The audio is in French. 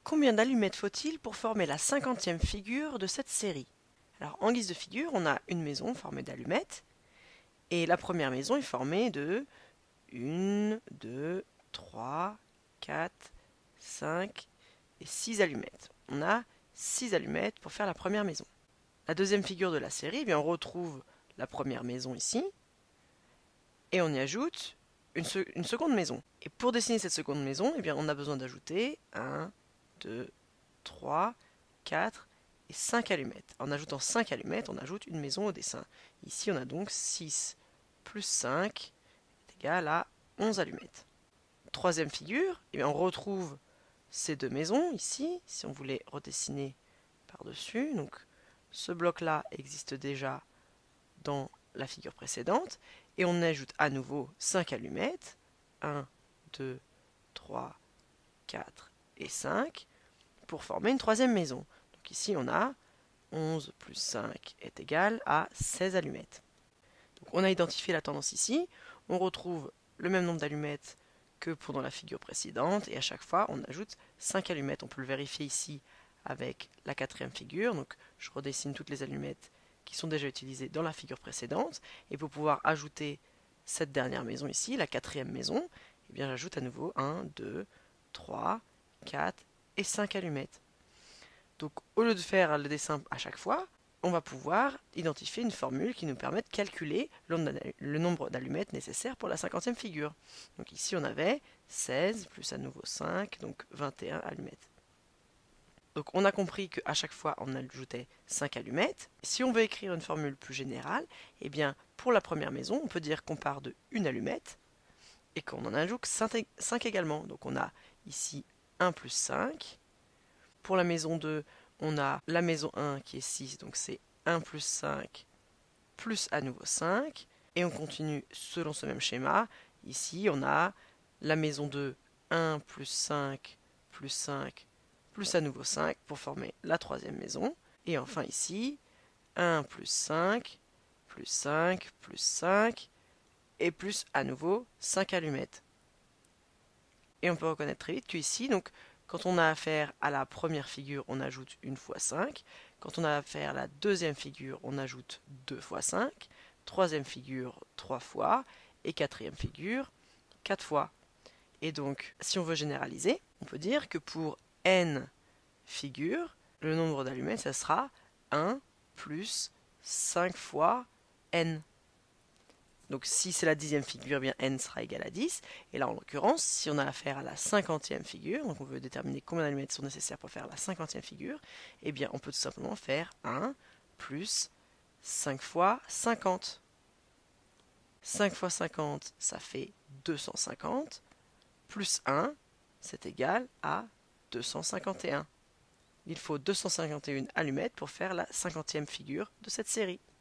Combien d'allumettes faut-il pour former la 50e figure de cette série? Alors, en guise de figure, on a une maison formée d'allumettes, et la première maison est formée de 1, 2, 3, 4, 5 et 6 allumettes. On a 6 allumettes pour faire la première maison. La deuxième figure de la série, on retrouve la première maison ici, et on y ajoute une seconde maison. Et pour dessiner cette seconde maison, on a besoin d'ajouter 1, 2, 3, 4 et 5 allumettes. En ajoutant 5 allumettes, on ajoute une maison au dessin. Ici, on a donc 6 plus 5 est égal à 11 allumettes. Troisième figure, on retrouve ces deux maisons ici, si on voulait redessiner par-dessus. Donc, ce bloc-là existe déjà dans la figure précédente, et on ajoute à nouveau 5 allumettes, 1, 2, 3, 4 et 5, pour former une troisième maison. Donc ici on a 11 plus 5 est égal à 16 allumettes. Donc on a identifié la tendance ici, on retrouve le même nombre d'allumettes que pendant la figure précédente, et à chaque fois on ajoute 5 allumettes. On peut le vérifier ici avec la quatrième figure, donc je redessine toutes les allumettes qui sont déjà utilisées dans la figure précédente, et pour pouvoir ajouter cette dernière maison ici, la quatrième maison, j'ajoute à nouveau 1, 2, 3, 4 et 5 allumettes. Donc au lieu de faire le dessin à chaque fois, on va pouvoir identifier une formule qui nous permet de calculer le nombre d'allumettes nécessaires pour la 50e figure. Donc ici on avait 16 plus à nouveau 5, donc 21 allumettes. Donc on a compris qu'à chaque fois on ajoutait 5 allumettes. Si on veut écrire une formule plus générale, pour la première maison, on peut dire qu'on part de 1 allumette et qu'on en ajoute 5 également. Donc on a ici 1 plus 5. Pour la maison 2, on a la maison 1 qui est 6, donc c'est 1 plus 5 plus à nouveau 5. Et on continue selon ce même schéma. Ici on a la maison 2, 1 plus 5 plus 5 plus à nouveau 5 pour former la troisième maison. Et enfin ici, 1 plus 5, plus 5, plus 5, et plus à nouveau 5 allumettes. Et on peut reconnaître très vite qu'ici, donc, quand on a affaire à la première figure, on ajoute 1 fois 5. Quand on a affaire à la deuxième figure, on ajoute 2 fois 5. Troisième figure, 3 fois. Et quatrième figure, 4 fois. Et donc, si on veut généraliser, on peut dire que pour n figures, le nombre d'allumettes, ça sera 1 plus 5 fois n. Donc si c'est la 10e figure, n sera égal à 10. Et là, en l'occurrence, si on a affaire à la 50e figure, donc on veut déterminer combien d'allumettes sont nécessaires pour faire la 50e figure, on peut tout simplement faire 1 plus 5 fois 50. 5 fois 50, ça fait 250, plus 1, c'est égal à 251. Il faut 251 allumettes pour faire la 50e figure de cette série.